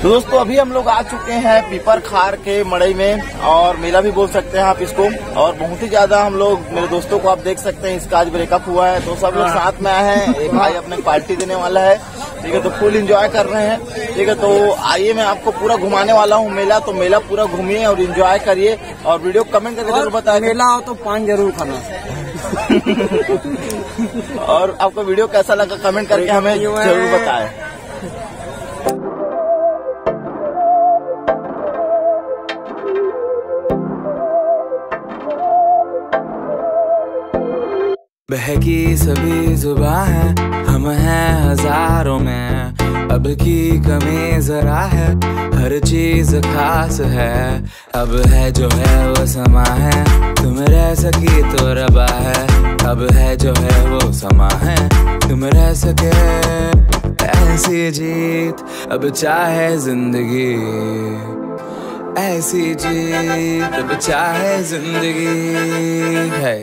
तो दोस्तों अभी हम लोग आ चुके हैं पीपर खार के मड़ई में, और मेला भी बोल सकते हैं आप इसको। और बहुत ही ज्यादा हम लोग, मेरे दोस्तों को आप देख सकते हैं, इसका आज ब्रेकअप हुआ है, तो सब लोग साथ में आए हैं। एक भाई अपने पार्टी देने वाला है, ठीक है, तो फुल एंजॉय कर रहे हैं, ठीक है। तो आइए मैं आपको पूरा घुमाने वाला हूँ मेला, तो मेला पूरा घूमिए और एंजॉय करिए, और वीडियो कमेंट करके जरूर बताइए। मेला हो तो पान जरूर खाना। और आपको वीडियो कैसा लगा कमेंट करके हमें जरूर बताएं। बहकी सभी जुबां है, हम हैं हजारों में, अब की कमी जरा है, हर चीज खास है। अब है जो है वो समा है, तुम रह सकी तो रबा है। अब है जो है वो समा है, तुम रह सके ऐसी जीत, अब चाहे जिंदगी ऐसी जीत, अब चाहे जिंदगी है।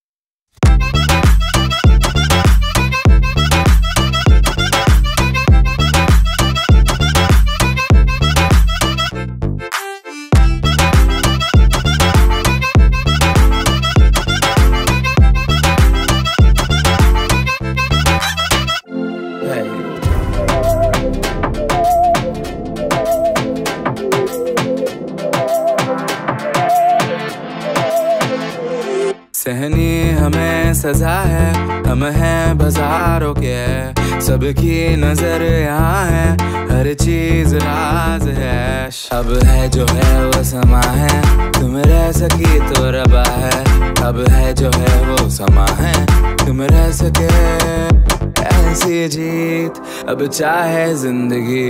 सहनी हमें सजा है, हम हैं बाजारों के, सबकी नजर यहाँ है, हर चीज राज है। अब है जो है वो समा है, तुम रह सकी तो रबा है। अब है जो है वो समा है, तुम रह सके ऐसी जीत, अब चाहे जिंदगी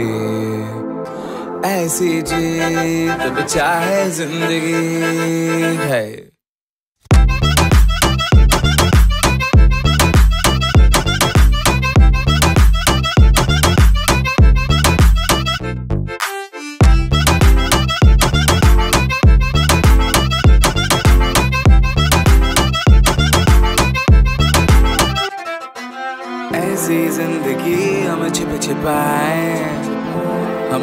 ऐसी जीत, अब चाहे जिंदगी है। ऐसी जिंदगी हम छिप छिपाए, हम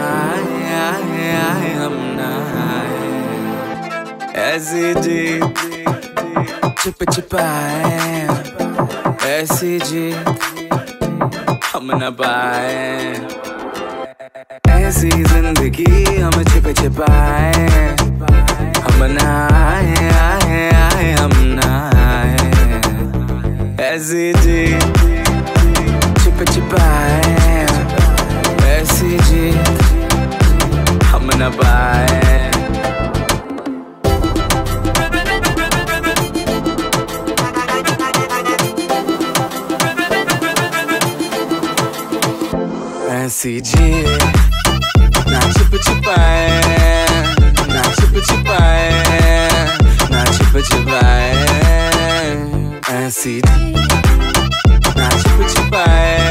नहाए हम नहाए। ऐसी जीत छिप छिपाए, ऐसी जीत हम न पाए। ऐसी जिंदगी हम छिप छिपाए, हम नहाए हम नहाए। ऐसी जीत छिप छिपाए, ऐसी जीत हम न पाए। ऐसी जीत ना छिप छिपाए, ना छिप छिपाए, ना छिप छिपाए। ऐसी ना छिप छिपाए,